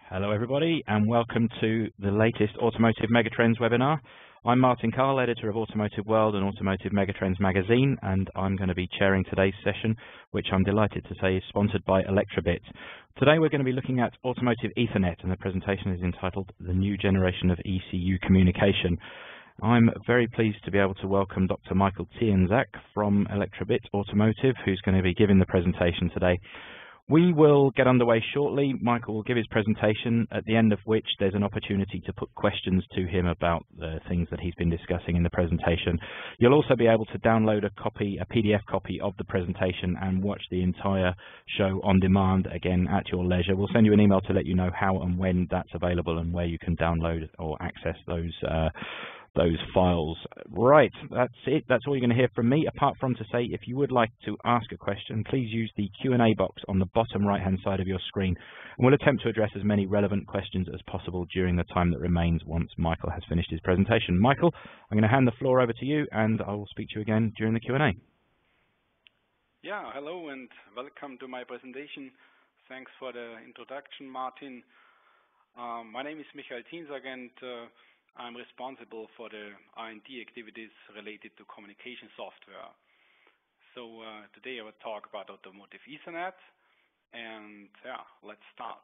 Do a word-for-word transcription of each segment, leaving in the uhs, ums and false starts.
Hello everybody and welcome to the latest Automotive Megatrends webinar. I'm Martin Carl, editor of Automotive World and Automotive Megatrends magazine, and I'm going to be chairing today's session, which I'm delighted to say is sponsored by Electrobit. Today we're going to be looking at Automotive Ethernet, and the presentation is entitled The New Generation of E C U Communication. I'm very pleased to be able to welcome Doctor Michael Tienzak from Electrobit Automotive, who's going to be giving the presentation today. We will get underway shortly. Michael will give his presentation, at the end of which there's an opportunity to put questions to him about the things that he's been discussing in the presentation. You'll also be able to download a copy, a P D F copy of the presentation and watch the entire show on demand, again, at your leisure. We'll send you an email to let you know how and when that's available and where you can download or access those uh, those files. Right, that's it. That's all you're going to hear from me, apart from to say, if you would like to ask a question, please use the Q and A box on the bottom right-hand side of your screen, and we'll attempt to address as many relevant questions as possible during the time that remains once Michael has finished his presentation. Michael, I'm going to hand the floor over to you, and I will speak to you again during the Q and A. Yeah, hello and welcome to my presentation. Thanks for the introduction, Martin. Um, my name is Michael Tienzak, and uh, I'm responsible for the R and D activities related to communication software. So uh, today I will talk about Automotive Ethernet, and yeah, let's start.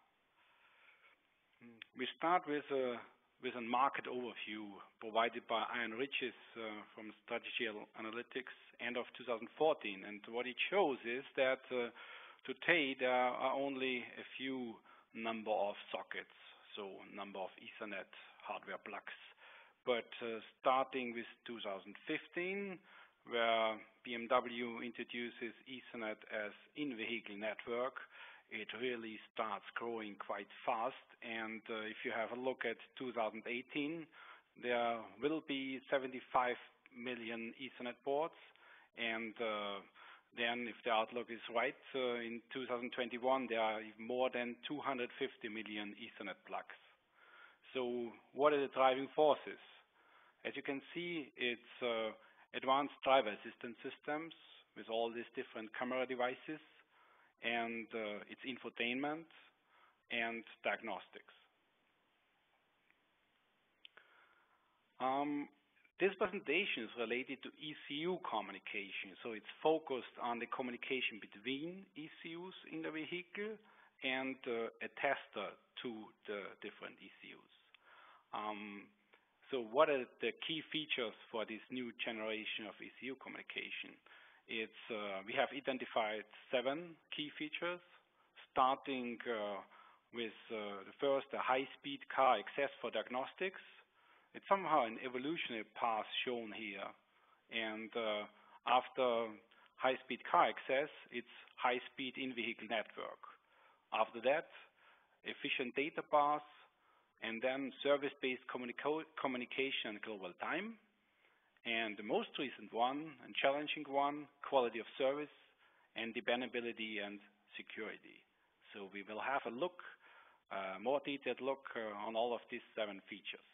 We start with a with a market overview provided by Ian Riches uh, from Strategy Analytics, end of two thousand fourteen, and what it shows is that uh, today there are only a few number of sockets, so number of Ethernet hardware plugs. But uh, starting with two thousand fifteen, where B M W introduces Ethernet as in-vehicle network, it really starts growing quite fast. And uh, if you have a look at two thousand eighteen, there will be seventy-five million Ethernet ports. And uh, then, if the outlook is right, uh, in two thousand twenty-one, there are more than two hundred fifty million Ethernet plugs. So what are the driving forces? As you can see, it's uh, advanced driver assistance systems with all these different camera devices, and uh, it's infotainment and diagnostics. Um, this presentation is related to E C U communication, so it's focused on the communication between E C Us in the vehicle and uh, a tester to the different E C Us. Um, so what are the key features for this new generation of E C U communication? It's, uh, we have identified seven key features, starting uh, with uh, the first, a high-speed car access for diagnostics. It's somehow an evolutionary path shown here. And uh, after high-speed car access, it's high-speed in-vehicle network. After that, efficient data path, and then service-based communication and global time. And the most recent one, and challenging one, quality of service and dependability and security. So we will have a look, uh, more detailed look uh, on all of these seven features.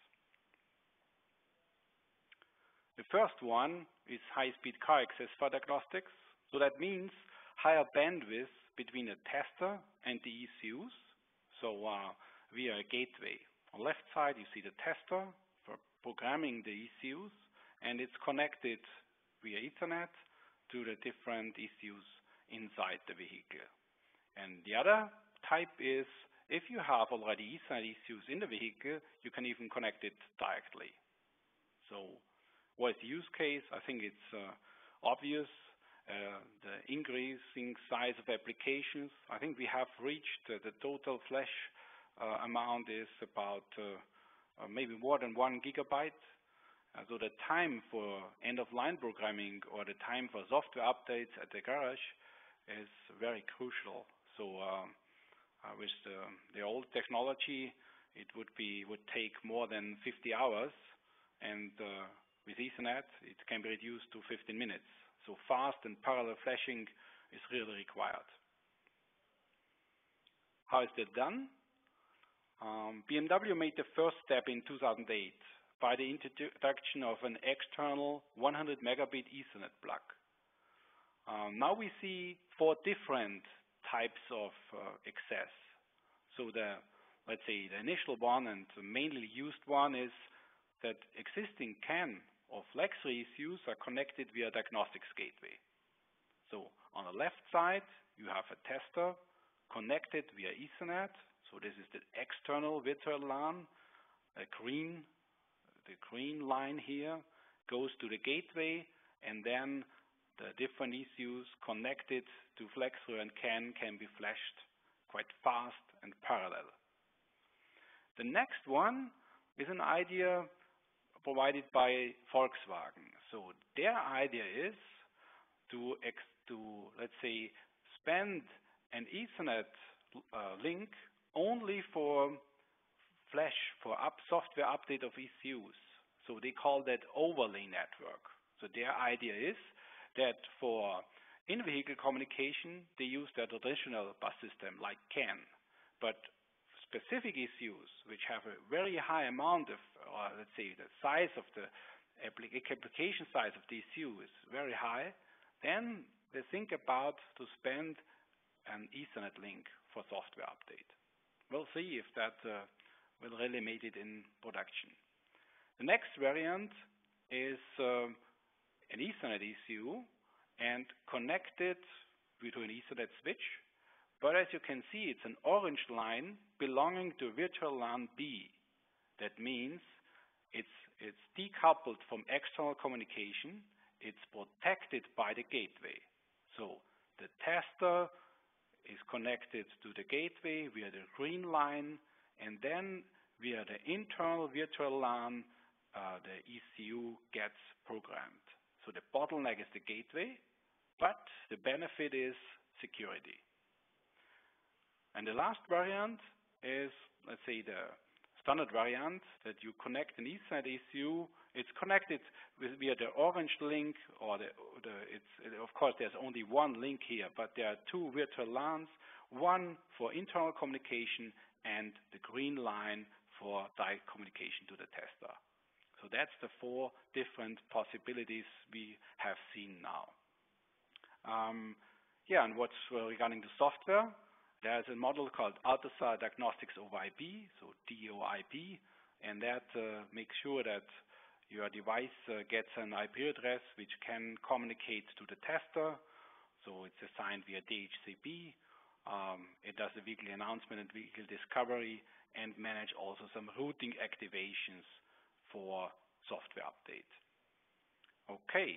The first one is high-speed car access for diagnostics. So that means higher bandwidth between the tester and the E C Us, so uh, via a gateway. On the left side, you see the tester for programming the E C Us, and it's connected via Ethernet to the different E C Us inside the vehicle. And the other type is, if you have already Ethernet E C Us in the vehicle, you can even connect it directly. So what is the use case? I think it's uh, obvious. Uh, the increasing size of applications. I think we have reached uh, the total flash Uh, amount is about uh, uh, maybe more than one gigabyte. Uh, so the time for end-of-line programming or the time for software updates at the garage is very crucial. So uh, uh, with the, the old technology, it would be would take more than fifty hours, and uh, with Ethernet, it can be reduced to fifteen minutes. So fast and parallel flashing is really required. How is that done? Um, B M W made the first step in two thousand eight by the introduction of an external one hundred megabit Ethernet plug. Um, now we see four different types of uh, access. So the let's say the initial one and the mainly used one is that existing C A N or FlexRay E C Us are connected via diagnostics gateway. So on the left side, you have a tester connected via Ethernet. So this is the external virtual LAN. A green, the green line here goes to the gateway, and then the different E C Us connected to FlexRay and C A N can be flashed quite fast and parallel. The next one is an idea provided by Volkswagen. So their idea is to, ex to let's say, spend an Ethernet uh, link only for flash, for up software update of E C Us. So they call that overlay network. So their idea is that for in-vehicle communication, they use their traditional bus system like C A N. But specific E C Us, which have a very high amount of, or let's say the size of the application size of the E C U is very high, then they think about to spend an Ethernet link for software update. We'll see if that uh, will really make it in production. The next variant is uh, an Ethernet E C U and connected to an Ethernet switch. But as you can see, it's an orange line belonging to virtual LAN B. That means it's, it's decoupled from external communication. It's protected by the gateway. So the tester is connected to the gateway via the green line, and then via the internal virtual LAN, uh, the E C U gets programmed. So the bottleneck is the gateway, but the benefit is security. And the last variant is, let's say, the standard variant that you connect an Ethernet E C U. It's connected with via the orange link, or the, the it's of course there's only one link here, but there are two virtual LANs, one for internal communication and the green line for direct communication to the tester. So that's the four different possibilities we have seen now. Um, yeah, and what's uh, regarding the software? There's a model called AltaSAR Diagnostics over I P, so D O I P, and that uh, makes sure that your device uh, gets an I P address which can communicate to the tester. So it's assigned via D H C P. Um, it does the weekly announcement and vehicle discovery, and manage also some routing activations for software update. Okay.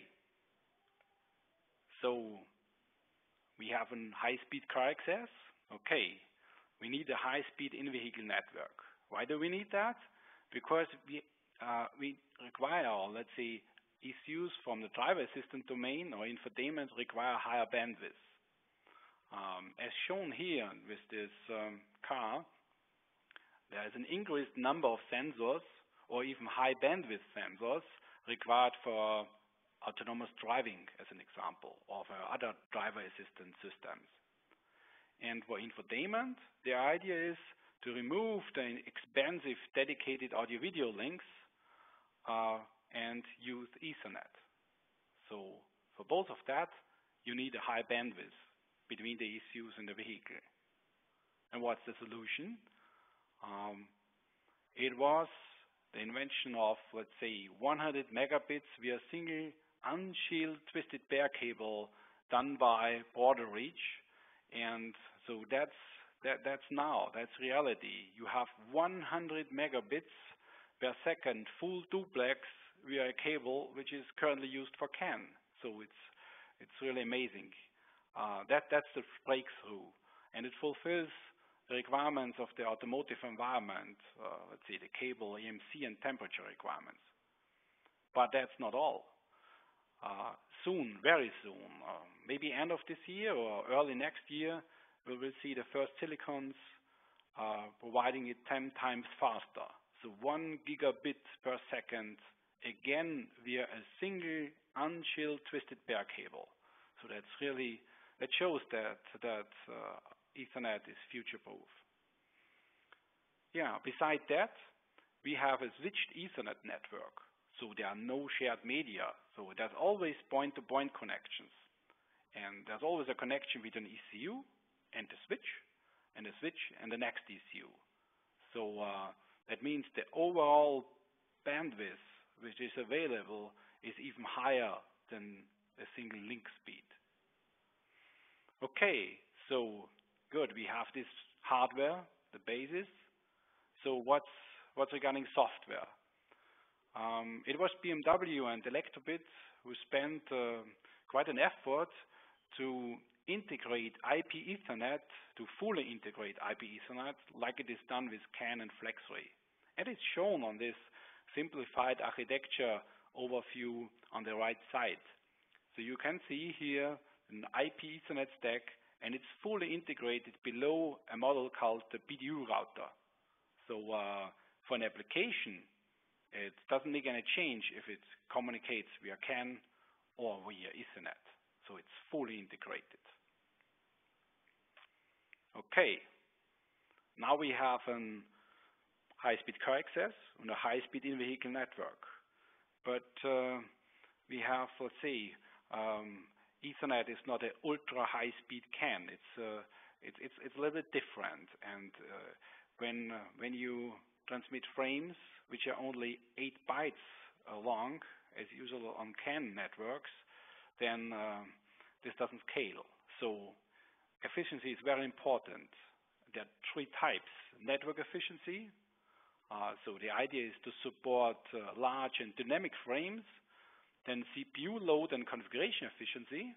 So we have a high-speed car access. Okay, we need a high-speed in-vehicle network. Why do we need that? Because we, uh, we require, let's say, E C Us from the driver assistant domain or infotainment require higher bandwidth. Um, as shown here with this um, car, there is an increased number of sensors or even high bandwidth sensors required for autonomous driving, as an example, or for other driver assistance systems. And for infotainment, the idea is to remove the expensive dedicated audio-video links uh, and use Ethernet. So for both of that, you need a high bandwidth between the E C Us and the vehicle. And what's the solution? Um, it was the invention of, let's say, one hundred megabits via single unshielded twisted pair cable done by Border Reach. And so that's, that, that's now, that's reality. You have one hundred megabits per second full duplex via a cable, which is currently used for C A N. So it's, it's really amazing. Uh, that, that's the breakthrough. And it fulfills the requirements of the automotive environment, uh, let's say the cable, E M C, and temperature requirements. But that's not all. Uh, soon, very soon, uh, maybe end of this year or early next year, we will see the first silicons uh, providing it ten times faster. So one gigabit per second, again via a single unshielded twisted pair cable. So that's really, that shows that, that uh, Ethernet is future-proof. Yeah, beside that, we have a switched Ethernet network. So there are no shared media. So there's always point-to-point connections. And there's always a connection between E C U and the switch, and the switch and the next E C U. So uh, that means the overall bandwidth which is available is even higher than a single link speed. Okay, so good. We have this hardware, the basis. So what's what's regarding software? Um, it was B M W and Electrobit who spent uh, quite an effort to integrate I P Ethernet, to fully integrate I P Ethernet, like it is done with CAN and FlexRay. And it's shown on this simplified architecture overview on the right side. So you can see here an I P Ethernet stack, and it's fully integrated below a model called the B D U router. So uh, for an application, it doesn't make any change if it communicates via CAN or via Ethernet. So it's fully integrated. Okay, now we have a high-speed car access and a high-speed in-vehicle network. But uh, we have, let's say, um, Ethernet is not an ultra-high-speed CAN. It's, uh, it's it's it's a little bit different. And uh, when uh, when you transmit frames which are only eight bytes uh, long, as usual on CAN networks, then uh, this doesn't scale. So efficiency is very important. There are three types: network efficiency. Uh, so the idea is to support uh, large and dynamic frames. Then C P U load and configuration efficiency.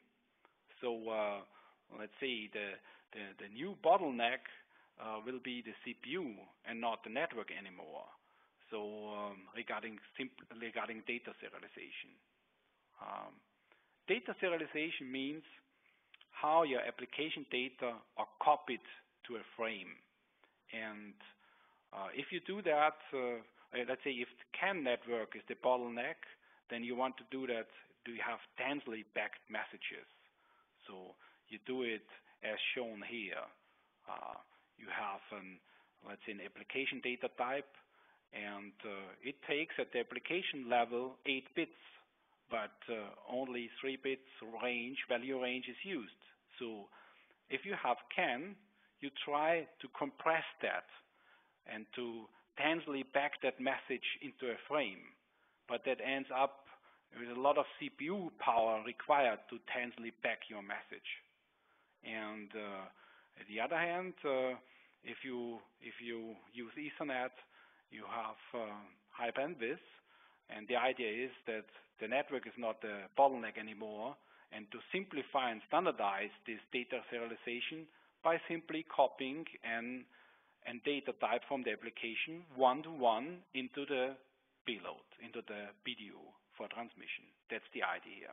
So uh, let's say the, the, the new bottleneck uh, will be the C P U and not the network anymore. So um, regarding, regarding data serialization. Um, data serialization means how your application data are copied to a frame. And uh, if you do that, uh, let's say if the CAN network is the bottleneck, then you want to do that, do you have densely backed messages. So you do it as shown here. Uh, you have, an, let's say, an application data type, and uh, it takes at the application level eight bits, but uh, only three bits range, value range is used. So if you have CAN, you try to compress that and to densely back that message into a frame. But that ends up with a lot of C P U power required to densely back your message. And uh, on the other hand, uh, if you if you use Ethernet, you have uh, high bandwidth, and the idea is that the network is not the bottleneck anymore. And to simplify and standardize this data serialization by simply copying an and data type from the application one-to-one into the payload, into the B D U for transmission. That's the idea here.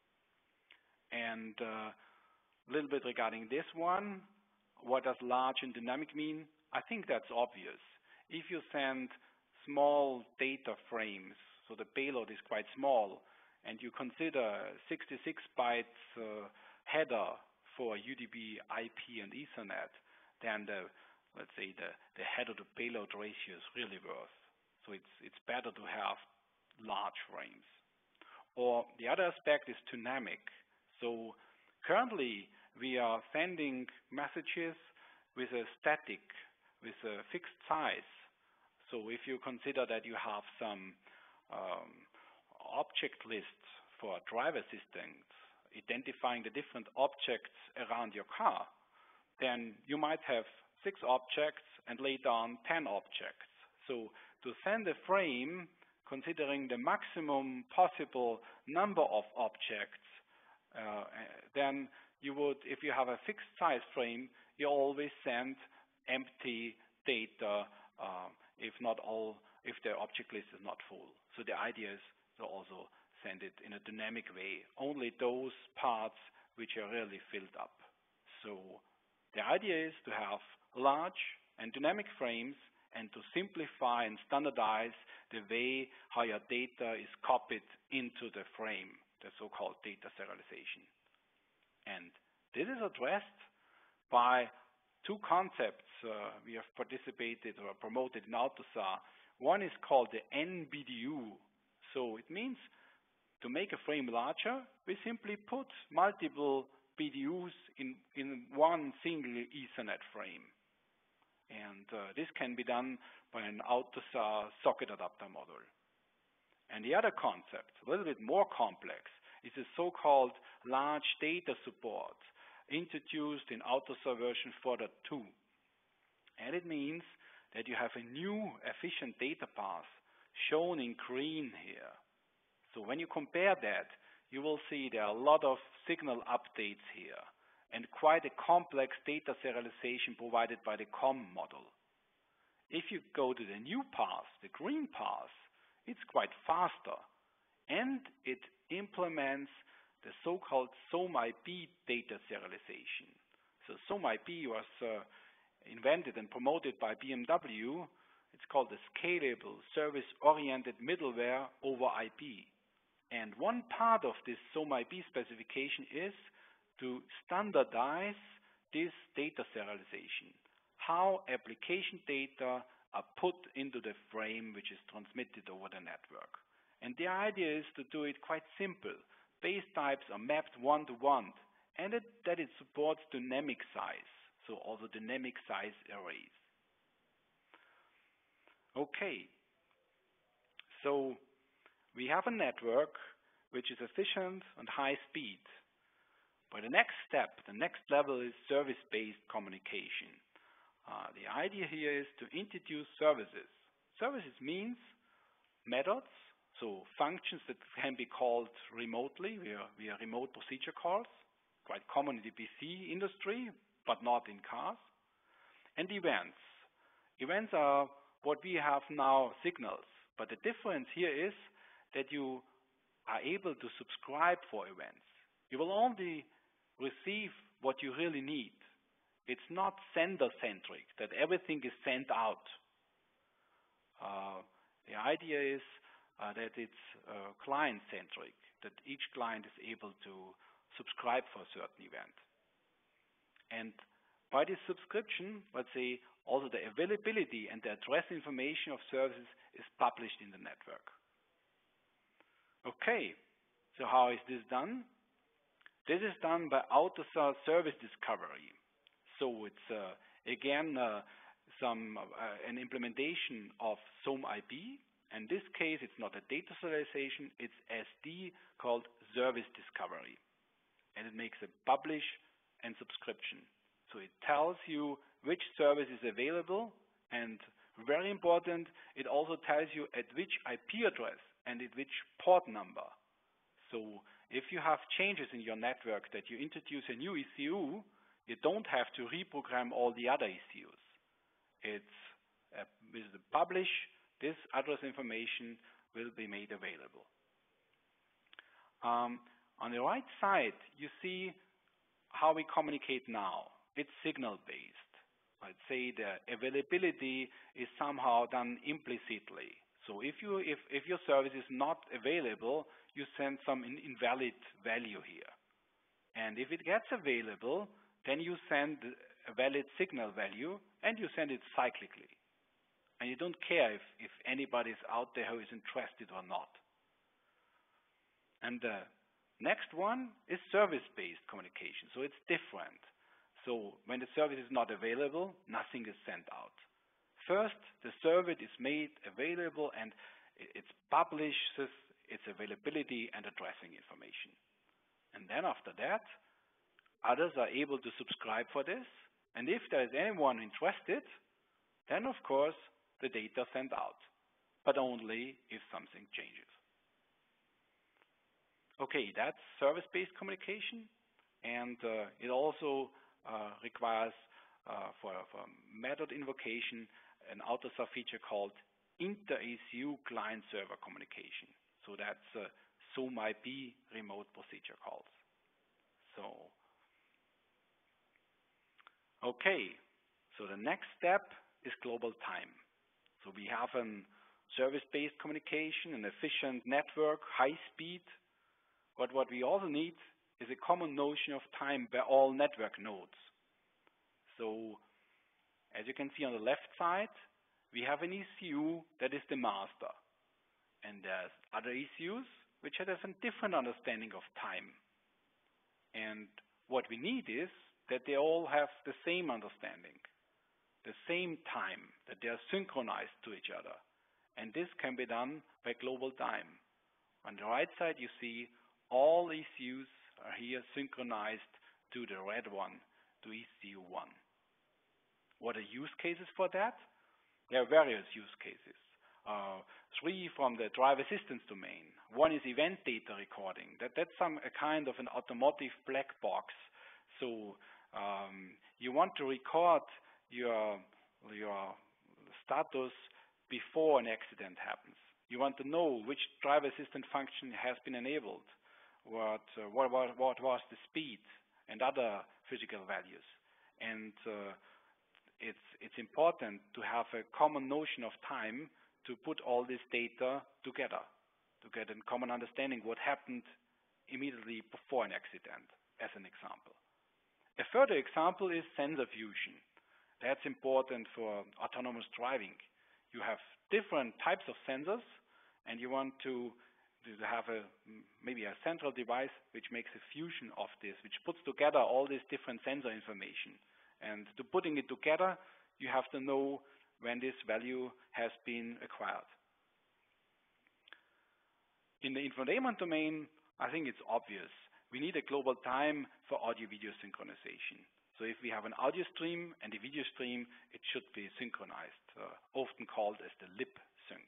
And uh, a little bit regarding this one, what does large and dynamic mean? I think that's obvious. If you send small data frames, so the payload is quite small, and you consider sixty-six bytes uh, header for U D B, I P, and Ethernet, then the let's say the, the header to payload ratio is really worth. So it's, it's better to have large frames. Or the other aspect is dynamic. So currently we are sending messages with a static, with a fixed size. So if you consider that you have some um, object lists for driver assistance, identifying the different objects around your car, then you might have six objects and later on ten objects. So to send a frame, considering the maximum possible number of objects, uh, then you would, if you have a fixed size frame, you always send empty data, uh, if not all, if the object list is not full. So the idea is to also send it in a dynamic way, only those parts which are really filled up. So the idea is to have large and dynamic frames and to simplify and standardize the way how your data is copied into the frame, the so-called data serialization. And this is addressed by two concepts uh, we have participated or promoted in AUTOSAR. One is called the N B D U. So it means to make a frame larger, we simply put multiple B D Us in, in one single Ethernet frame. And uh, this can be done by an AUTOSAR socket adapter module. And the other concept, a little bit more complex, is the so-called large data support introduced in AUTOSAR version four point two. And it means that you have a new efficient data path shown in green here. So when you compare that, you will see there are a lot of signal updates here and quite a complex data serialization provided by the C O M model. If you go to the new path, the green path, it's quite faster, and it implements the so-called SOAM-I P data serialization. So SOAM-I P was uh, invented and promoted by B M W. It's called the Scalable Service-Oriented Middleware over I P. And one part of this SOAM-I P specification is to standardize this data serialization, how application data are put into the frame which is transmitted over the network. And the idea is to do it quite simple. Base types are mapped one-to-one, and it, that it supports dynamic size, so also dynamic size arrays. Okay, so we have a network which is efficient and high speed. But the next step, the next level is service-based communication. Uh, the idea here is to introduce services. Services means methods, so functions that can be called remotely via, via remote procedure calls, quite common in the P C industry, but not in cars. And events. Events are what we have now, signals. But the difference here is that you are able to subscribe for events. You will only receive what you really need. It's not sender-centric, that everything is sent out. Uh, the idea is uh, that it's uh, client-centric, that each client is able to subscribe for a certain event. And by this subscription, let's say, also the availability and the address information of services is published in the network. Okay, so how is this done? This is done by AUTOSAR service discovery. So it's uh, again uh, some uh, an implementation of SOAM-I P. In this case, it's not a data serialization, it's S D called service discovery. And it makes a publish and subscription. So it tells you which service is available, and very important, it also tells you at which I P address and at which port number. So if you have changes in your network that you introduce a new E C U, you don't have to reprogram all the other E C Us. It's uh, with the publish, this address information will be made available. Um, on the right side, you see how we communicate now. It's signal-based. I'd say the availability is somehow done implicitly. So if you if, if your service is not available, you send some in, invalid value here. And if it gets available, then you send a valid signal value, and you send it cyclically. And you don't care if, if anybody's out there who is interested or not. And the next one is service-based communication. So it's different. So when the service is not available, nothing is sent out. First, the service is made available, and it publishes its availability and addressing information. And then after that, others are able to subscribe for this. And if there is anyone interested, then of course the data sent out, but only if something changes. Okay, that's service-based communication, and uh, it also uh, requires uh, for, for method invocation an AUTOSAR feature called inter-E C U client-server communication. So that's uh, SOAM-I P remote procedure calls. So, okay, so the next step is global time. So we have a service-based communication, an efficient network, high speed. But what we also need is a common notion of time by all network nodes. So as you can see on the left side, we have an E C U that is the master. And there's other E C Us which have a different understanding of time. And what we need is that they all have the same understanding. the same time, that they are synchronized to each other. And this can be done by global time. On the right side, you see all E C Us are here synchronized to the red one, to E C U one. What are use cases for that? There are various use cases. Uh, three from the drive assistance domain. One is event data recording. That, that's some a kind of an automotive black box. So um, you want to record your, your status before an accident happens. You want to know which drive assistant function has been enabled, what, uh, what, what, what was the speed, and other physical values. And uh, it's, it's important to have a common notion of time to put all this data together, to get a common understanding what happened immediately before an accident, as an example. A further example is sensor fusion. That's important for autonomous driving. You have different types of sensors, and you want to, to have a maybe a central device which makes a fusion of this, which puts together all this different sensor information. And to putting it together, you have to know when this value has been acquired. In the infotainment domain, I think it's obvious. We need a global time for audio-video synchronization. So if we have an audio stream and a video stream, it should be synchronized, uh, often called as the lip sync.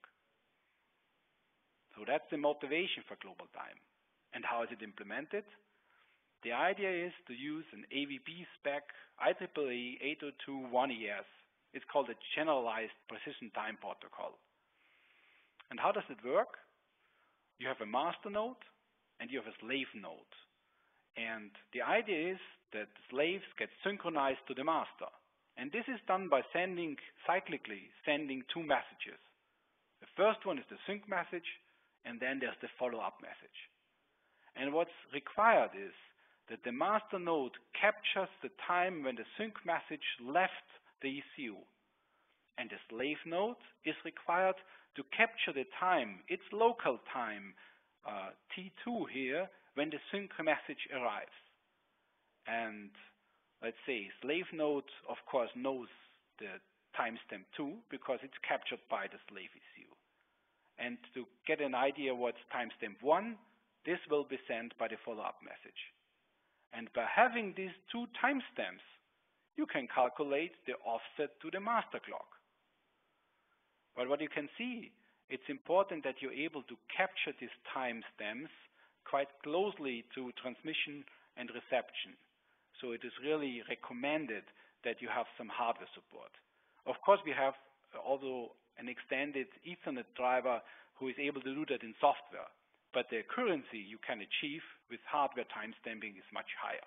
So that's the motivation for global time. And how is it implemented? The idea is to use an A V B spec I triple E eight oh two one E S. It's called a generalized precision time protocol. And how does it work? You have a master node and you have a slave node. And the idea is that slaves get synchronized to the master. And this is done by sending, cyclically, sending two messages. The first one is the sync message, and then there's the follow-up message. And what's required is that the master node captures the time when the sync message left the E C U. And the slave node is required to capture the time, its local time, uh, T two here, when the sync message arrives. And let's say slave node, of course, knows the timestamp two because it's captured by the slave E C U. And to get an idea what's timestamp one, this will be sent by the follow-up message. And by having these two timestamps, you can calculate the offset to the master clock. But what you can see, it's important that you're able to capture these timestamps quite closely to transmission and reception. So it is really recommended that you have some hardware support. Of course, we have also an extended Ethernet driver who is able to do that in software. But the accuracy you can achieve with hardware timestamping is much higher.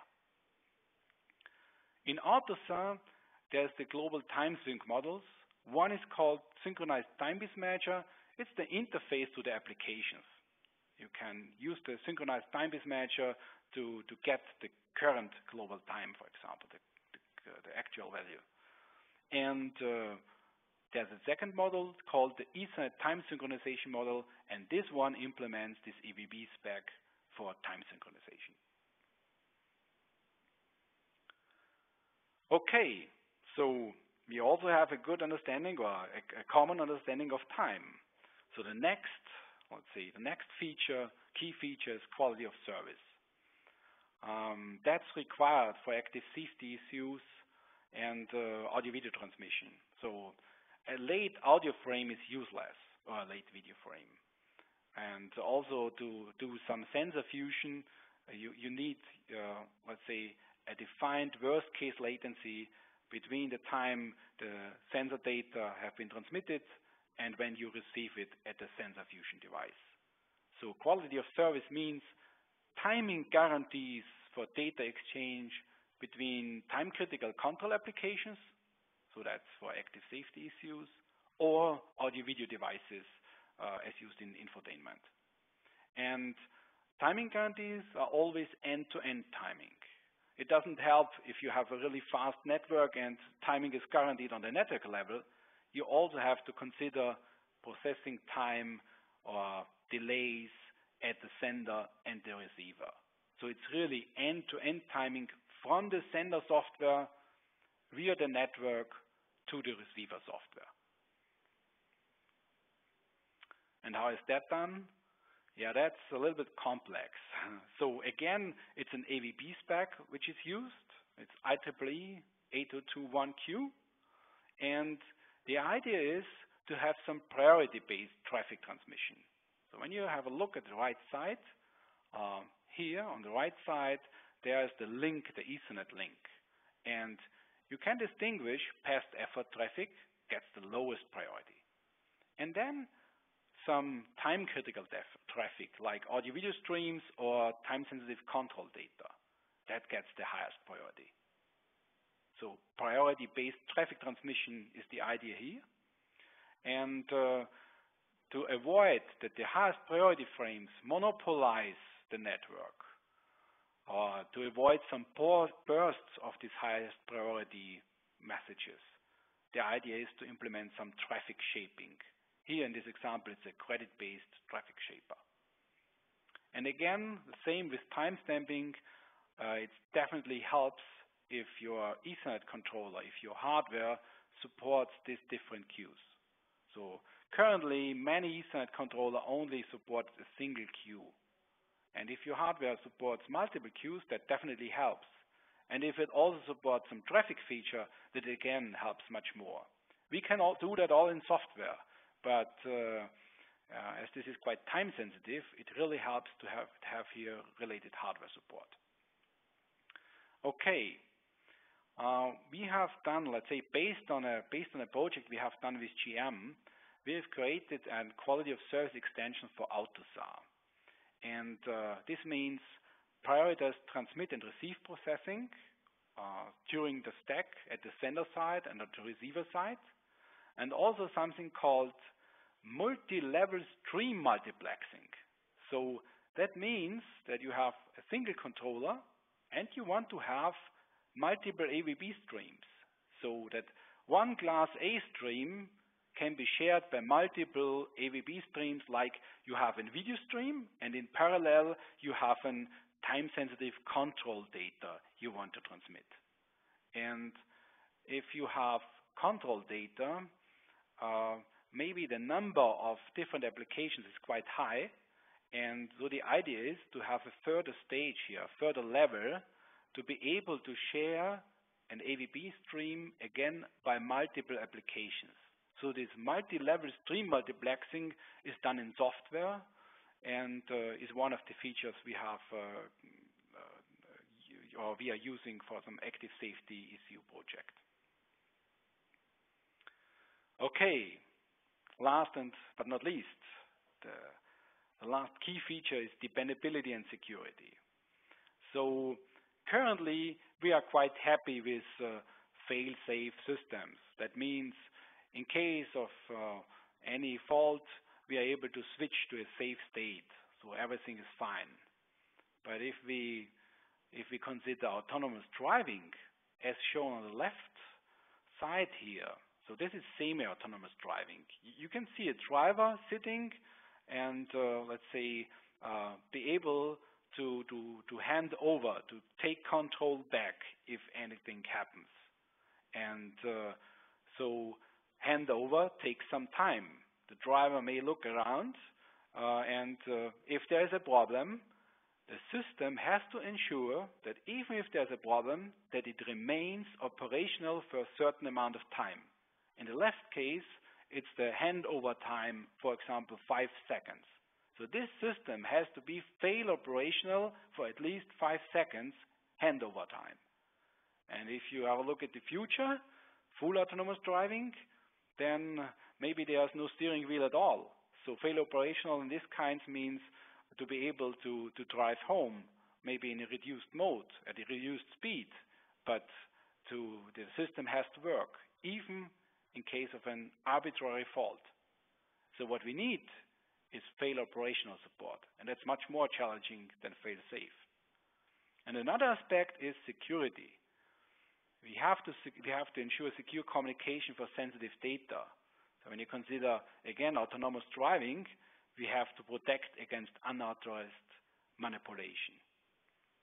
In AutoSAR, there's the global time sync models. One is called Synchronized Timebase Manager. It's the interface to the applications. You can use the Synchronized Timebase Manager to, to get the current global time, for example, the, the, the actual value. And uh, there's a second model called the Ethernet Time Synchronization Model, and this one implements this E V B spec for time synchronization. Okay, so we also have a good understanding or a, a common understanding of time. So the next, let's see, the next feature, key feature is quality of service. Um, that's required for active safety issues and uh, audio-video transmission. So a late audio frame is useless, or a late video frame. And also to do some sensor fusion, uh, you, you need, uh, let's say, a defined worst-case latency between the time the sensor data have been transmitted and when you receive it at the sensor fusion device. So quality of service means timing guarantees for data exchange between time-critical control applications, so that's for active safety issues, or audio-video devices uh, as used in infotainment. And timing guarantees are always end-to-end timing. It doesn't help if you have a really fast network and timing is guaranteed on the network level. You also have to consider processing time or delays at the sender and the receiver. So it's really end-to-end timing from the sender software via the network to the receiver software. And how is that done? Yeah, that's a little bit complex. So again, it's an A V B spec which is used. It's I triple E eight oh two one Q. And the idea is to have some priority-based traffic transmission. So when you have a look at the right side, uh, here on the right side, there's the link, the Ethernet link. And you can distinguish past effort traffic gets the lowest priority. And then some time-critical traffic like audio-video streams or time-sensitive control data. That gets the highest priority. So priority-based traffic transmission is the idea here. And uh, to avoid that the highest priority frames monopolize the network, or to avoid some bursts of these highest priority messages, the idea is to implement some traffic shaping. Here in this example, it's a credit-based traffic shaper. And again, the same with timestamping. Uh, it definitely helps if your Ethernet controller, if your hardware supports these different queues. So currently, many Ethernet controller only supports a single queue. And if your hardware supports multiple queues, that definitely helps. And if it also supports some traffic feature, that again helps much more. We can all do that all in software. But uh, uh, as this is quite time sensitive, it really helps to have, to have here related hardware support. Okay, uh, we have done, let's say, based on a based on a project we have done with G M, we have created a quality of service extension for AUTOSAR, and uh, this means prioritized transmit and receive processing uh, during the stack at the sender side and at the receiver side, and also something called multi-level stream multiplexing. So that means that you have a single controller and you want to have multiple A V B streams, so that one class A stream can be shared by multiple A V B streams, like you have a video stream and in parallel you have a time-sensitive control data you want to transmit. And if you have control data, uh, maybe the number of different applications is quite high, and so the idea is to have a further stage here, a further level, to be able to share an A V B stream again by multiple applications. So this multi-level stream multiplexing is done in software and uh, is one of the features we have uh, uh, or we are using for some active safety E C U project. Okay, last and but not least, the, the last key feature is dependability and security. So currently, we are quite happy with uh, fail-safe systems. That means in case of uh, any fault, we are able to switch to a safe state, so everything is fine. But if we, if we consider autonomous driving, as shown on the left side here, so this is semi-autonomous driving. You can see a driver sitting and, uh, let's say, uh, be able To, to, to hand over, to take control back if anything happens. And uh, so handover takes some time. The driver may look around, uh, and uh, if there is a problem, the system has to ensure that even if there's a problem, that it remains operational for a certain amount of time. In the left case, it's the handover time, for example, five seconds. So this system has to be fail operational for at least five seconds handover time. And if you have a look at the future, full autonomous driving, then maybe there's no steering wheel at all. So fail operational in this kind means to be able to, to drive home, maybe in a reduced mode, at a reduced speed, but to, the system has to work, even in case of an arbitrary fault. So what we need is fail operational support, and that's much more challenging than fail safe. And another aspect is security. We have to we have to ensure secure communication for sensitive data. So when you consider again autonomous driving, we have to protect against unauthorized manipulation.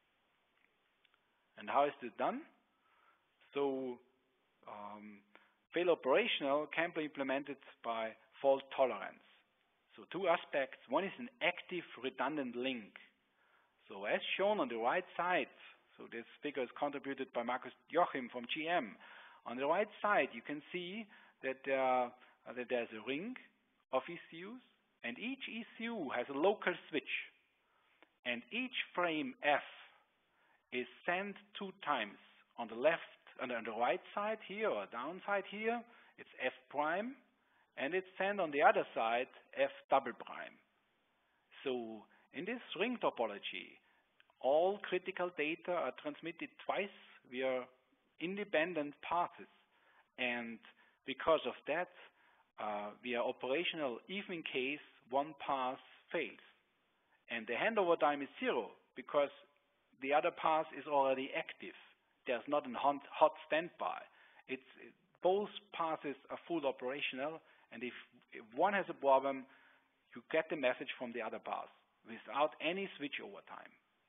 And how is this done? So um, fail operational can be implemented by fault tolerance. So two aspects. One is an active redundant link. So as shown on the right side, so this figure is contributed by Markus Joachim from G M. On the right side, you can see that, there, uh, that there's a ring of E C Us, and each E C U has a local switch. And each frame F is sent two times. On the left and on the right side here, or downside here, it's F prime, and it's sent on the other side, F double prime. So in this ring topology, all critical data are transmitted twice via independent passes. And because of that, uh, we are operational even in case one pass fails. And the handover time is zero because the other pass is already active. There's not a hot standby. It's, it, both passes are full operational, and if, if one has a problem, you get the message from the other pass without any switchover time.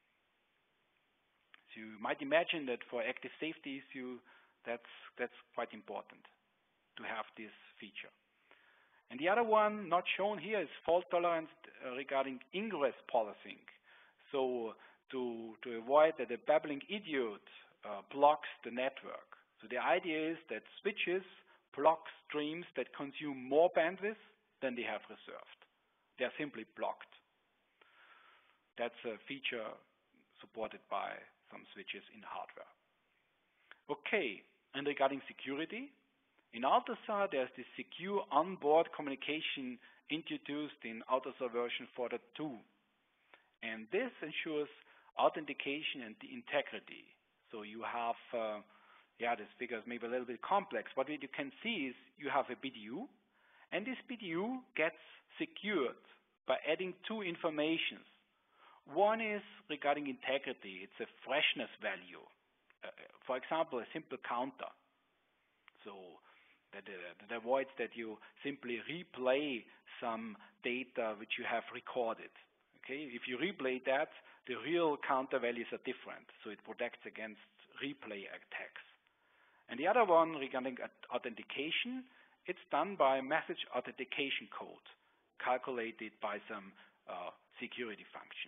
So you might imagine that for active safety issue, that's, that's quite important to have this feature. And the other one not shown here is fault tolerance uh, regarding ingress policing. So to, to avoid that a babbling idiot uh, blocks the network. So the idea is that switches block streams that consume more bandwidth than they have reserved. They are simply blocked. That's a feature supported by some switches in hardware. Okay, and regarding security, in AUTOSAR there's this secure onboard communication introduced in AUTOSAR version four point two. And this ensures authentication and the integrity. So you have, uh, yeah, this figure is maybe a little bit complex, but what you can see is you have a B D U, and this B D U gets secured by adding two informations. One is regarding integrity. It's a freshness value. Uh, for example, a simple counter. So that, uh, that avoids that you simply replay some data which you have recorded. Okay, if you replay that, the real counter values are different, so it protects against replay attacks. And the other one regarding authentication, it's done by message authentication code, calculated by some uh, security function.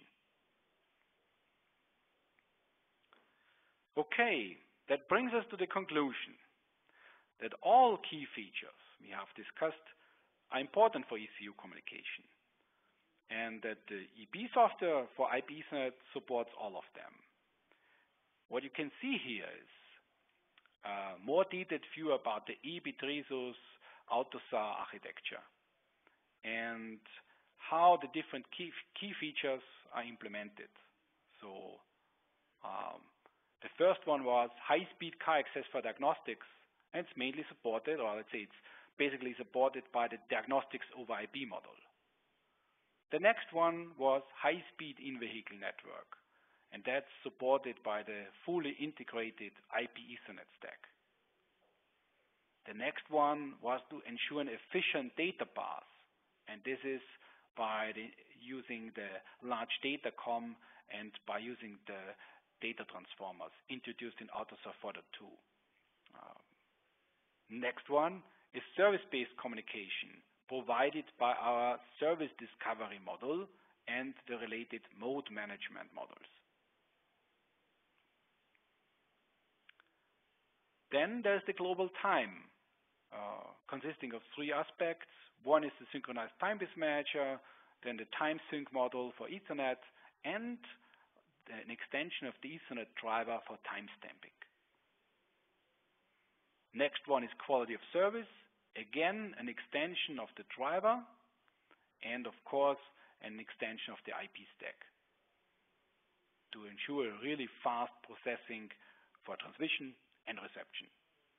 Okay, that brings us to the conclusion that all key features we have discussed are important for E C U communication, and that the E B software for I P Ethernet supports all of them. What you can see here is a more detailed view about the E B Treso's AUTOSAR architecture and how the different key, key features are implemented. So um, the first one was high-speed car access for diagnostics, and it's mainly supported, or let's say it's basically supported by the diagnostics over I P model. The next one was high-speed in-vehicle network, and that's supported by the fully integrated I P Ethernet stack. The next one was to ensure an efficient data path, and this is by the, using the large datacom and by using the data transformers introduced in AUTOSAR four point two. Uh, next one is service-based communication provided by our service discovery model and the related mode management models. Then there's the global time, uh, consisting of three aspects. One is the synchronized time-based manager, then the time sync model for Ethernet, and an extension of the Ethernet driver for timestamping. Next one is quality of service. Again, an extension of the driver, and of course, an extension of the I P stack to ensure a really fast processing for transmission and reception.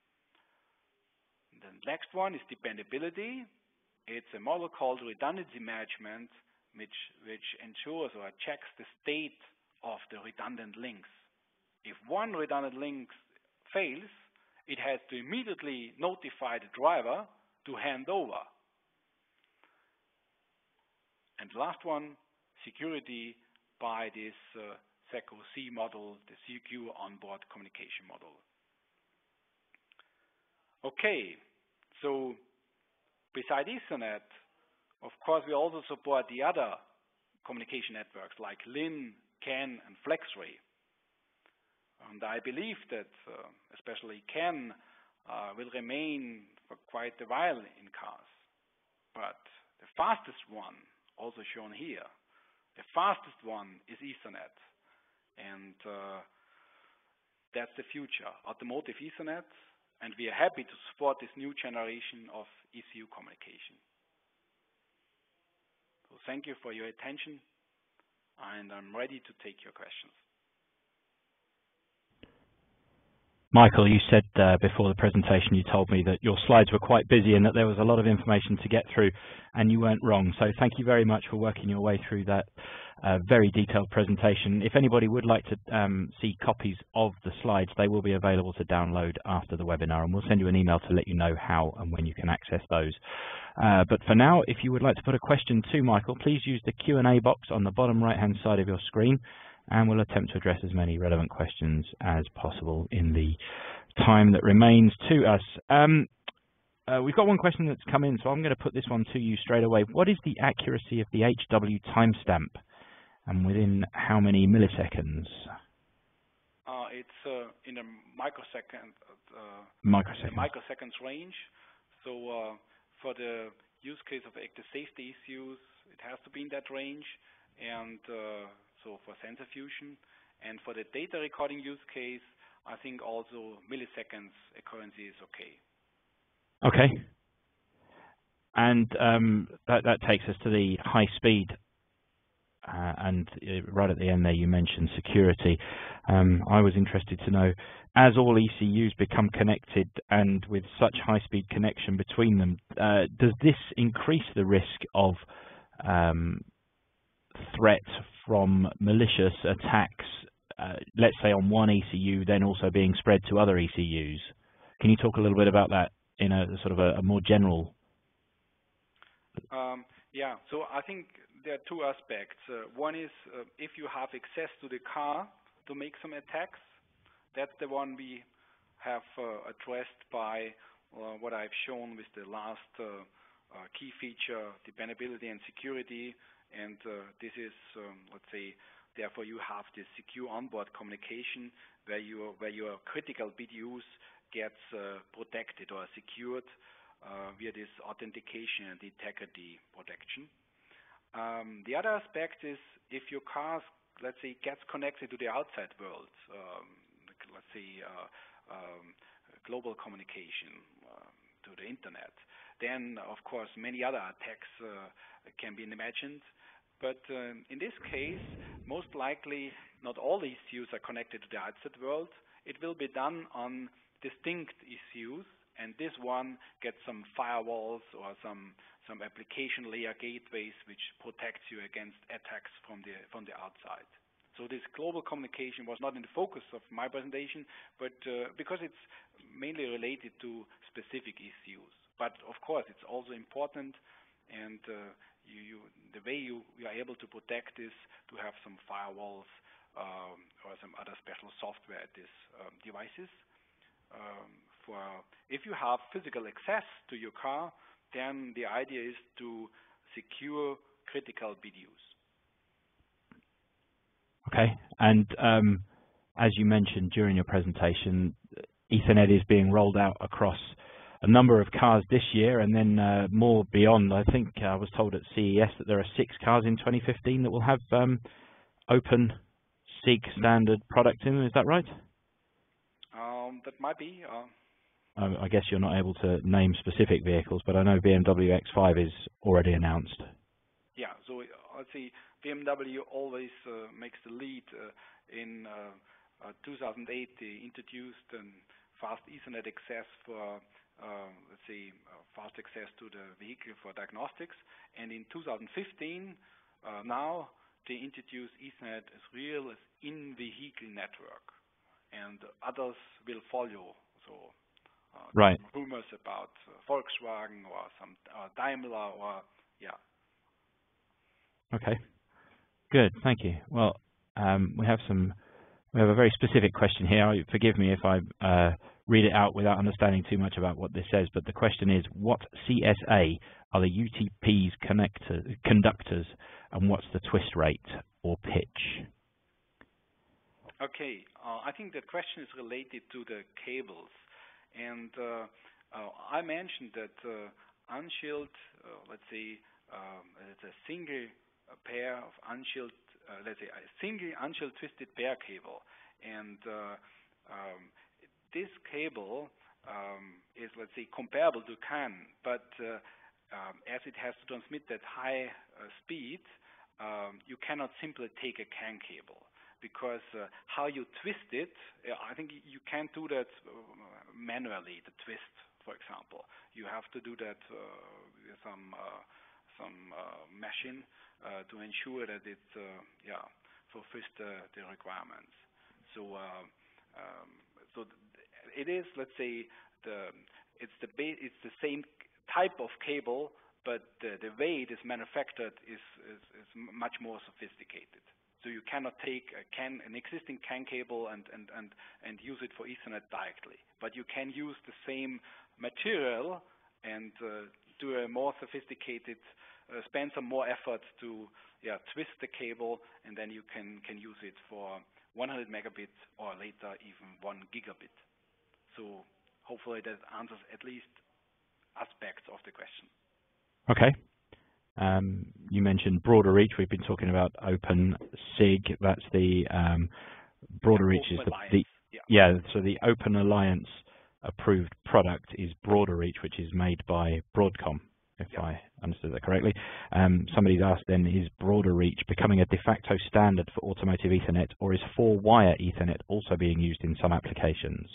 The next one is dependability. It's a model called redundancy management, which, which ensures or checks the state of the redundant links. If one redundant link fails, it has to immediately notify the driver to hand over. And the last one, security by this uh, SECO-C model, the Secure Onboard Communication model. Okay, So beside Ethernet, of course, we also support the other communication networks like L I N, C A N, and FlexRay. And I believe that uh, especially C A N uh, will remain for quite a while in cars. But the fastest one, also shown here, the fastest one is Ethernet. And uh, that's the future, automotive Ethernet. And we are happy to support this new generation of E C U communication. So thank you for your attention, and I'm ready to take your questions. Michael, you said uh, before the presentation, you told me that your slides were quite busy and that there was a lot of information to get through, and you weren't wrong. So thank you very much for working your way through that uh, very detailed presentation. If anybody would like to um, see copies of the slides, they will be available to download after the webinar, and we'll send you an email to let you know how and when you can access those. Uh, but for now, if you would like to put a question to Michael, please use the Q and A box on the bottom right-hand side of your screen, and we'll attempt to address as many relevant questions as possible in the time that remains to us. Um, uh, we've got one question that's come in, so I'm going to put this one to you straight away. What is the accuracy of the H W timestamp, and within how many milliseconds? Uh, it's uh, in a microsecond, uh, microseconds. microseconds range. So uh, for the use case of active safety issues, it has to be in that range, and uh, so for sensor fusion. And for the data recording use case, I think also milliseconds accuracy is okay. Okay. And um, that, that takes us to the high speed. Uh, and uh, right at the end there, you mentioned security. Um, I was interested to know, as all E C Us become connected and with such high-speed connection between them, uh, does this increase the risk of um, threat from malicious attacks, uh, let's say on one E C U, then also being spread to other E C Us? Can you talk a little bit about that in a sort of a, a more general? Um, yeah, so I think there are two aspects. Uh, one is uh, if you have access to the car to make some attacks, that's the one we have uh, addressed by uh, what I've shown with the last uh, uh, key feature, dependability and security. And uh, this is, um, let's say, therefore you have this secure onboard communication where your where your critical B D Us gets uh, protected or secured uh, via this authentication and integrity protection. Um, the other aspect is if your car, let's say, gets connected to the outside world, um, let's say uh, um, global communication uh, to the internet, then of course many other attacks uh, can be imagined. But um, in this case, most likely not all E C Us are connected to the outside world. It will be done on distinct E C Us, and this one gets some firewalls or some some application layer gateways which protects you against attacks from the from the outside. So this global communication was not in the focus of my presentation, but uh, because it's mainly related to specific E C Us. But of course, it's also important, and uh, you, you, the way you, you are able to protect is to have some firewalls um, or some other special software at these um, devices. Um, for if you have physical access to your car, then the idea is to secure critical B D Us. Okay, and um, as you mentioned during your presentation, Ethernet is being rolled out across a number of cars this year, and then uh, more beyond. I think I was told at C E S that there are six cars in twenty fifteen that will have um, open S I G standard product in them. Is that right? Um, that might be. Uh, um, I guess you're not able to name specific vehicles, but I know B M W X five is already announced. Yeah, so let's see. B M W always uh, makes the lead. Uh, in uh, uh, two thousand eight, they introduced um, fast Ethernet access for, uh, let's say, uh, fast access to the vehicle for diagnostics. And in two thousand fifteen, uh, now they introduce Ethernet as real as in-vehicle network, and others will follow. So, uh, right. rumors about uh, Volkswagen or some uh, Daimler or yeah. Okay. Good, thank you. Well, um, we have some. We have a very specific question here. Forgive me if I uh, read it out without understanding too much about what this says, but the question is, what C S A are the U T P's connector, conductors, and what's the twist rate or pitch? Okay, uh, I think the question is related to the cables. And uh, uh, I mentioned that uh, unshielded, uh, let's say, um, it's a single pair of unshielded, uh, let's say, a single unshielded twisted pair cable. And uh, um, this cable um, is, let's say, comparable to C A N, but uh, um, as it has to transmit that high uh, speed, um, you cannot simply take a C A N cable. Because uh, how you twist it, uh, I think you can't do that uh, manually, the twist, for example. You have to do that uh, with some uh, some uh, machine uh, to ensure that it uh, yeah, fulfills the, the requirements. So uh, um, so it is, let's say, the it's the ba it's the same type of cable, but the, the way it is manufactured is, is, is much more sophisticated. So you cannot take a C A N, an existing C A N cable and, and, and, and use it for Ethernet directly. But you can use the same material and uh, do a more sophisticated, uh, spend some more effort to yeah, twist the cable, and then you can, can use it for one hundred megabit or later even one gigabit. So hopefully that answers at least aspects of the question. Okay. Um, you mentioned broader reach. We've been talking about Open S I G. That's the um, broader yeah, reach is the, Alliance. the yeah. yeah. So the Open Alliance approved product is broader reach, which is made by Broadcom, if yeah. I understood that correctly. Um, somebody's asked then, is broader reach becoming a de facto standard for automotive Ethernet, or is four-wire Ethernet also being used in some applications?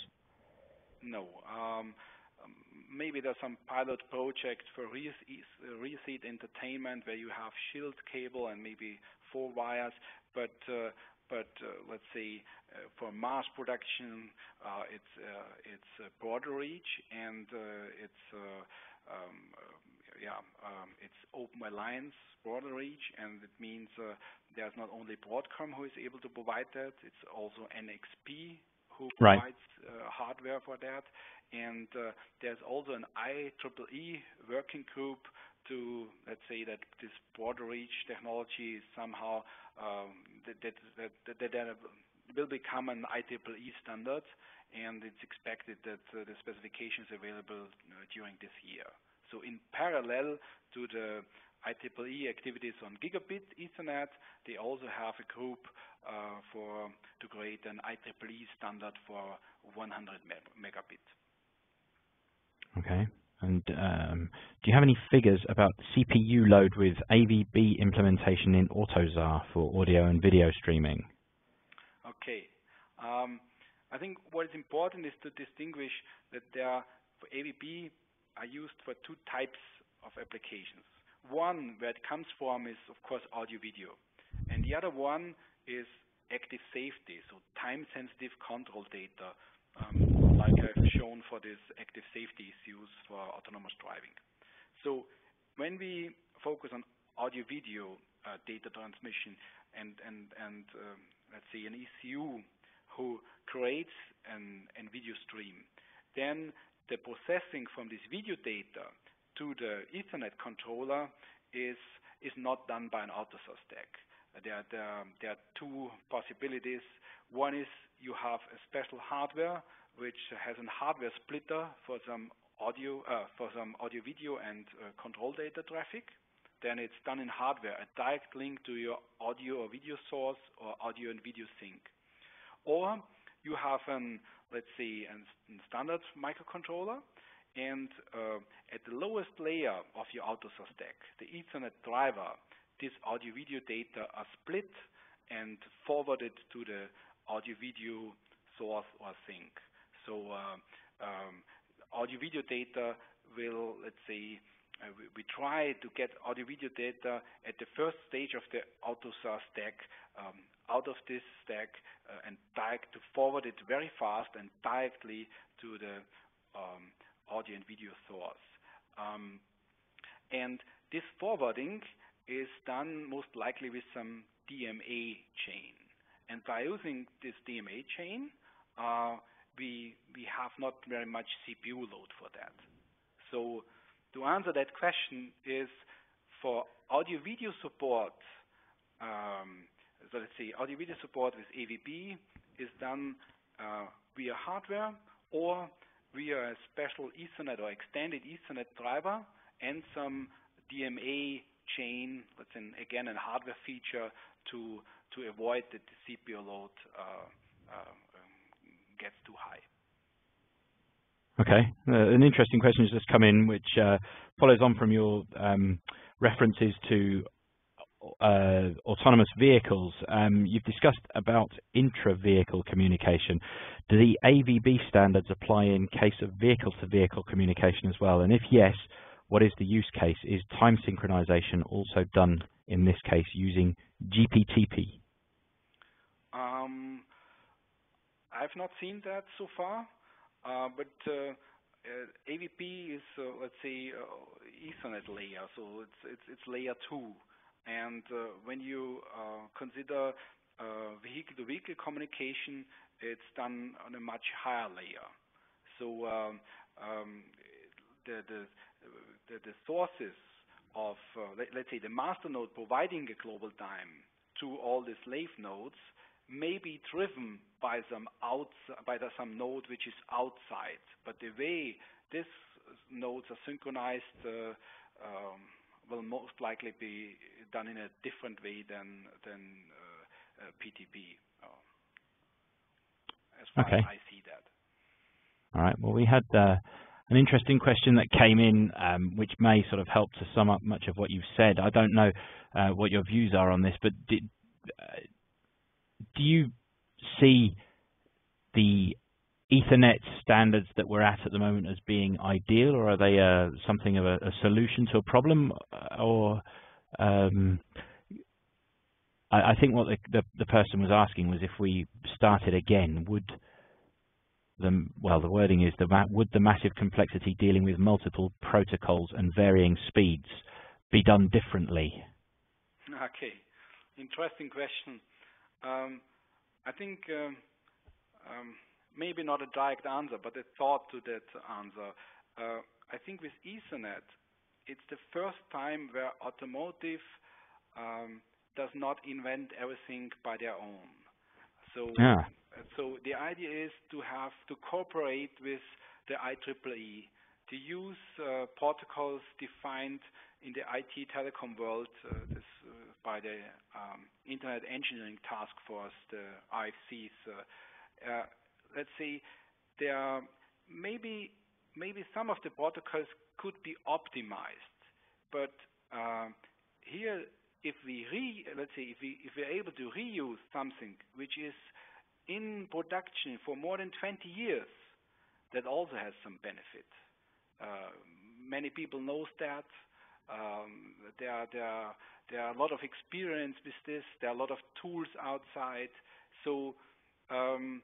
No. Um, Maybe there's some pilot project for Reseed Entertainment where you have shield cable and maybe four wires, but uh, but uh, let's say uh, for mass production, uh, it's uh, it's uh, broader reach and uh, it's uh, um, uh, yeah um, it's Open Alliance broader reach, and it means uh, there's not only Broadcom who is able to provide that, it's also N X P who provides right. uh, hardware for that. And uh, there's also an I triple E working group to, let's say, that this broader reach technology is somehow um, that, that, that, that, that will become an I triple E standard, and it's expected that uh, the specification is available uh, during this year. So in parallel to the I triple E activities on gigabit Ethernet, they also have a group uh, for to create an I triple E standard for one hundred megabit. Okay. And um, do you have any figures about C P U load with A V B implementation in AutoSAR for audio and video streaming? Okay. Um, I think what is important is to distinguish that there are, for A V B are used for two types of applications. One where it comes from is, of course, audio video. And the other one is active safety, so time-sensitive control data, um, like I've shown for this active safety issues for autonomous driving. So when we focus on audio-video uh, data transmission and, and, and um, let's say an E C U who creates an, an video stream, then the processing from this video data to the Ethernet controller is, is not done by an AutoSAR stack. There, there, there are two possibilities. One is you have a special hardware which has a hardware splitter for some audio, uh, for some audio, video, and uh, control data traffic. Then it's done in hardware, a direct link to your audio or video source or audio and video sync. Or you have an, let's say, a standard microcontroller, and uh, at the lowest layer of your AutoSAR stack, the Ethernet driver, this audio-video data are split and forwarded to the audio-video source or sync. So uh, um, audio-video data will, let's say, uh, we, we try to get audio-video data at the first stage of the AutoSAR stack um, out of this stack uh, and direct to forward it very fast and directly to the um, audio and video source. Um, and this forwarding is done most likely with some D M A chain. And by using this D M A chain, uh, we we have not very much C P U load for that. So to answer that question is for audio video support. Um, so let's say audio video support with A V B is done uh, via hardware or via a special Ethernet or extended Ethernet driver and some D M A chain, let's say again a hardware feature to to avoid that the C P U load uh, uh, gets too high. Okay, uh, an interesting question has just come in, which uh, follows on from your um, references to uh, autonomous vehicles. Um, you've discussed about intra-vehicle communication. Do the A V B standards apply in case of vehicle-to-vehicle communication as well? And if yes, what is the use case? Is time synchronization also done in this case using G P T P? Um, I've not seen that so far. Uh, but uh, uh, A V P is, uh, let's say, uh, Ethernet layer, so it's it's, it's layer two. And uh, when you uh, consider uh, vehicle-to-vehicle communication, it's done on a much higher layer. So um, um, the, the the the sources of, uh, let, let's say, the master node providing a global time to all the slave nodes may be driven by some outs by the, some node which is outside, but the way these nodes are synchronized uh, um, will most likely be done in a different way than than uh, uh, P T P, uh, as far okay. as I see that. All right. Well, we had uh, an interesting question that came in, um, which may sort of help to sum up much of what you've said. I don't know uh, what your views are on this, but did, uh, do you see the Ethernet standards that we're at at the moment as being ideal, or are they uh, something of a, a solution to a problem? Or um, I, I think what the, the, the person was asking was if we started again, would the well, the wording is the would the massive complexity dealing with multiple protocols and varying speeds be done differently? Okay, interesting question. Um, I think um, um, maybe not a direct answer, but a thought to that answer. Uh, I think with Ethernet, it's the first time where automotive um, does not invent everything by their own. So, yeah. so the idea is to have to cooperate with the I triple E, to use uh, protocols defined in the I T telecom world uh, this, uh, by the um, Internet Engineering Task Force, the I F Cs. Uh, uh, let's say there are maybe maybe some of the protocols could be optimized, but uh, here if we re let's say if we if we're able to reuse something which is in production for more than twenty years, that also has some benefit. Uh, many people knows that. Um, there, are, there, are, there are a lot of experience with this. There are a lot of tools outside. So um,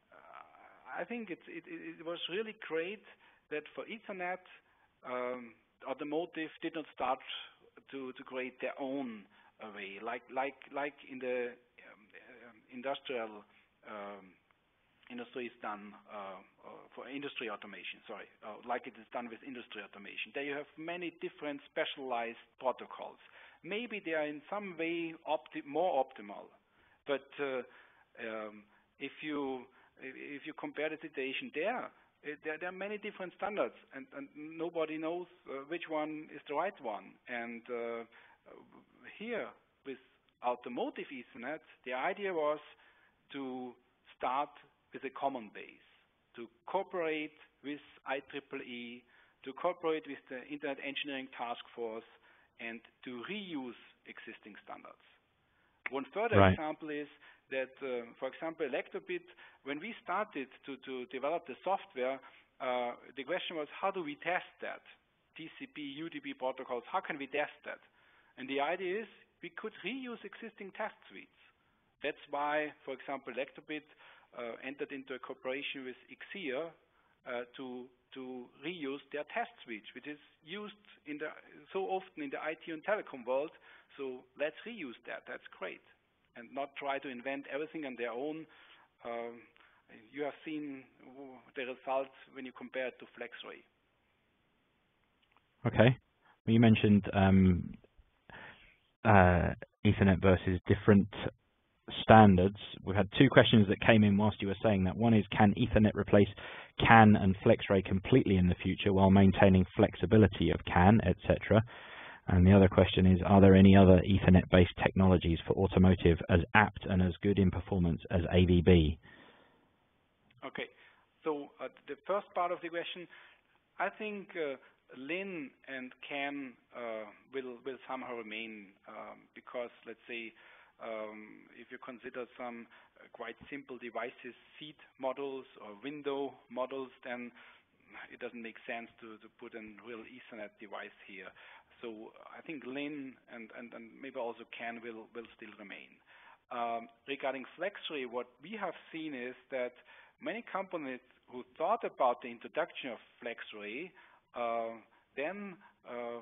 I think it's, it, it was really great that for Ethernet, um, automotive did not start to, to create their own way, like like like in the um, industrial um, industry is done uh, uh, for industry automation, sorry, uh, like it is done with industry automation. There you have many different specialized protocols. Maybe they are in some way opti more optimal, but uh, um, if you if you compare the situation there, it, there, there are many different standards, and, and nobody knows uh, which one is the right one. And uh, here with automotive Ethernet, the idea was to start with a common base, to cooperate with I triple E, to cooperate with the Internet Engineering Task Force, and to reuse existing standards. One further Right. example is that, uh, for example, Electrobit, when we started to, to develop the software, uh, the question was, how do we test that? T C P, U D P protocols, how can we test that? And the idea is we could reuse existing test suites. That's why, for example, Electrobit Uh, entered into a cooperation with Ixia uh, to to reuse their test suite, which is used in the so often in the I T and telecom world. So let's reuse that. That's great, and not try to invent everything on their own. Um, you have seen the results when you compare it to FlexRay. Okay. Well, you mentioned um, uh, Ethernet versus different standards. We've had two questions that came in whilst you were saying that. One is, can Ethernet replace CAN and FlexRay completely in the future while maintaining flexibility of CAN, et cetera? And the other question is, are there any other Ethernet-based technologies for automotive as apt and as good in performance as A V B? Okay, so uh, the first part of the question, I think uh, L I N and CAN uh, will will somehow remain um, because, let's say, um, if you consider some uh, quite simple devices, seat models or window models, then it doesn't make sense to, to put a real Ethernet device here. So I think L I N and, and, and maybe also CAN will, will still remain. Um, regarding FlexRay, what we have seen is that many companies who thought about the introduction of FlexRay, uh, then uh,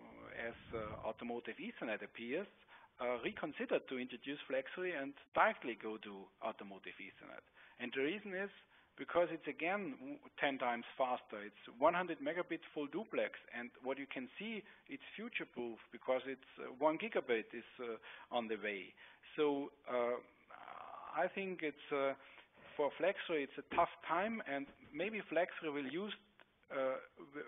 as uh, automotive Ethernet appears, uh, reconsidered to introduce FlexRay and directly go to automotive Ethernet. And the reason is because it's again ten times faster. It's one hundred megabit full duplex, and what you can see, it's future-proof because it's uh, one gigabit is uh, on the way. So uh, I think it's uh, for FlexRay it's a tough time, and maybe FlexRay will use uh,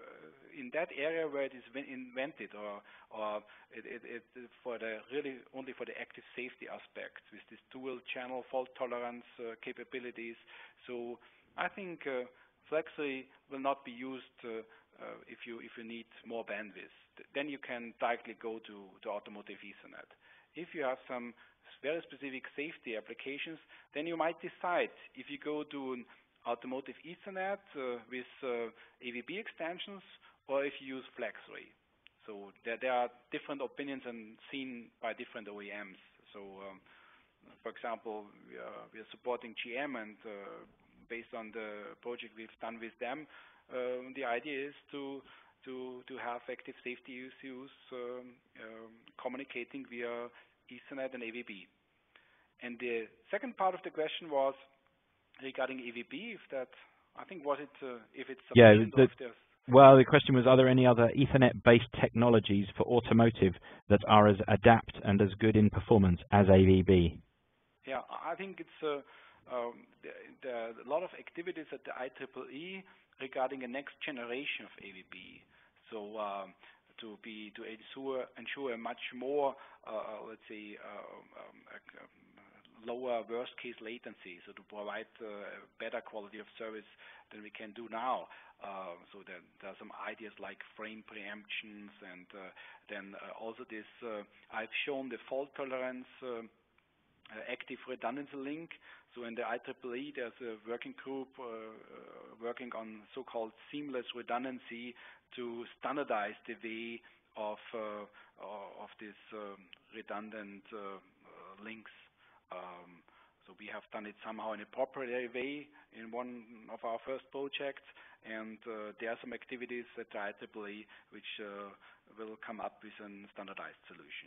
in that area where it is invented, or or it, it, it for the really only for the active safety aspect with this dual channel fault tolerance uh, capabilities. So I think uh, FlexRay will not be used uh, uh, if you if you need more bandwidth. Then you can directly go to, to automotive Ethernet. If you have some very specific safety applications, then you might decide if you go to an automotive Ethernet uh, with uh, A V B extensions, or if you use FlexRay. So there, there are different opinions and seen by different O E Ms. So um, for example, we are, we are supporting G M, and uh, based on the project we've done with them, uh, the idea is to to to have active safety issues um, um, communicating via Ethernet and A V B. And the second part of the question was regarding A V B. If that, I think, was it uh, if it's yeah. The, well, the question was, are there any other Ethernet-based technologies for automotive that are as adapt and as good in performance as A V B? Yeah, I think it's uh, um, there, there are a lot of activities at the I triple E regarding a next generation of A V B. So um, to be to ensure ensure a much more, uh, let's say, uh, um, a, a lower worst case latency, so to provide uh, a better quality of service than we can do now. Uh, so there, there are some ideas like frame preemptions, and uh, then uh, also this. Uh, I've shown the fault tolerance. Uh, Uh, active redundancy link. So in the I triple E, there's a working group uh, uh, working on so-called seamless redundancy to standardize the way of uh, of these um, redundant uh, uh, links. Um, so we have done it somehow in a proprietary way in one of our first projects, and uh, there are some activities at the I triple E which uh, will come up with a standardized solution.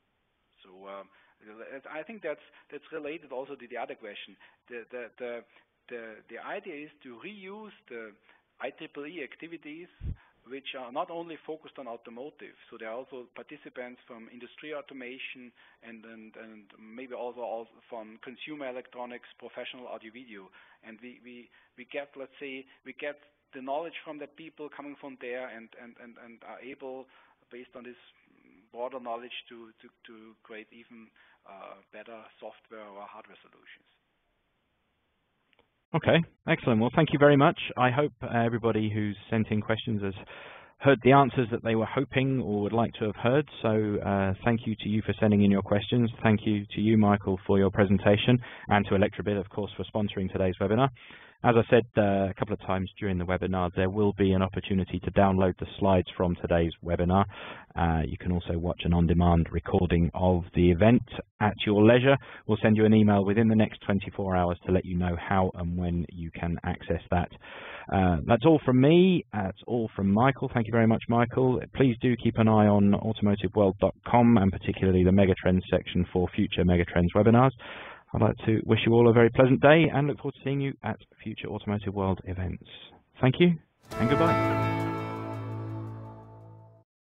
So. Um, I think that's that's related also to the other question. The the the the, the idea is to reuse the I triple E activities which are not only focused on automotive. So there are also participants from industry automation and and, and maybe also, also from consumer electronics, professional audio video. And we, we we get let's say we get the knowledge from the people coming from there, and and and, and are able, based on this broader knowledge, to to to create even Uh, better software or hardware solutions. Okay, excellent. Well, thank you very much. I hope uh, everybody who's sent in questions has heard the answers that they were hoping or would like to have heard. So uh, thank you to you for sending in your questions. Thank you to you, Michael, for your presentation, and to Electrobit, of course, for sponsoring today's webinar. As I said uh, a couple of times during the webinar, there will be an opportunity to download the slides from today's webinar. Uh, you can also watch an on-demand recording of the event at your leisure. We'll send you an email within the next twenty-four hours to let you know how and when you can access that. Uh, that's all from me. That's all from Michael. Thank you very much, Michael. Please do keep an eye on automotive world dot com, and particularly the Megatrends section for future Megatrends webinars. I'd like to wish you all a very pleasant day and look forward to seeing you at future Automotive World events. Thank you and goodbye.